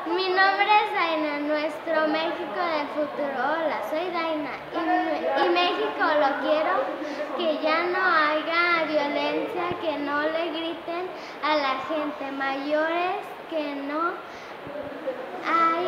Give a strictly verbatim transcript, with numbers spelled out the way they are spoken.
Mi nombre es Daina, nuestro México del futuro. Hola, soy Daina y, y México lo quiero, que ya no haya violencia, que no le griten a la gente mayores, que no hay